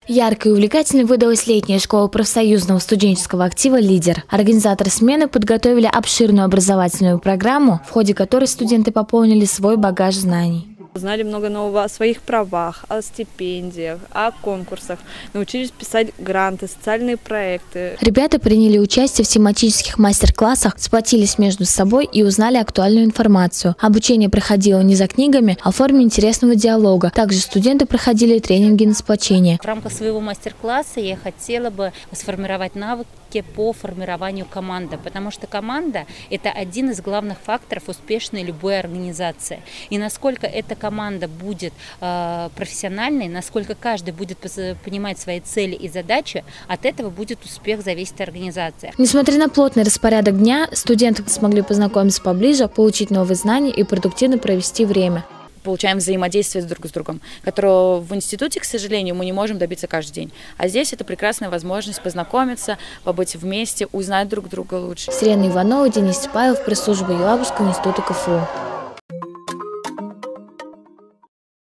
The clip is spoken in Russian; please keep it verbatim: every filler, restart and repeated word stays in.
Яркой и увлекательной выдалась летняя школа профсоюзного студенческого актива «Лидер». Организаторы смены подготовили обширную образовательную программу, в ходе которой студенты пополнили свой багаж знаний. Узнали много нового о своих правах, о стипендиях, о конкурсах, научились писать гранты, социальные проекты. Ребята приняли участие в тематических мастер-классах, сплотились между собой и узнали актуальную информацию. Обучение проходило не за книгами, а в форме интересного диалога. Также студенты проходили тренинги на сплочение. В рамках своего мастер-класса я хотела бы сформировать навыки по формированию команды, потому что команда – это один из главных факторов успешной любой организации. И насколько эта команда будет э, профессиональной, насколько каждый будет понимать свои цели и задачи, от этого будет успех зависеть от организации. Несмотря на плотный распорядок дня, студенты смогли познакомиться поближе, получить новые знания и продуктивно провести время. Получаем взаимодействие друг с другом, которого в институте, к сожалению, мы не можем добиться каждый день. А здесь это прекрасная возможность познакомиться, побыть вместе, узнать друг друга лучше. Сирена Иванова, Денис Павел, пресс-служба Елабужского института КФУ.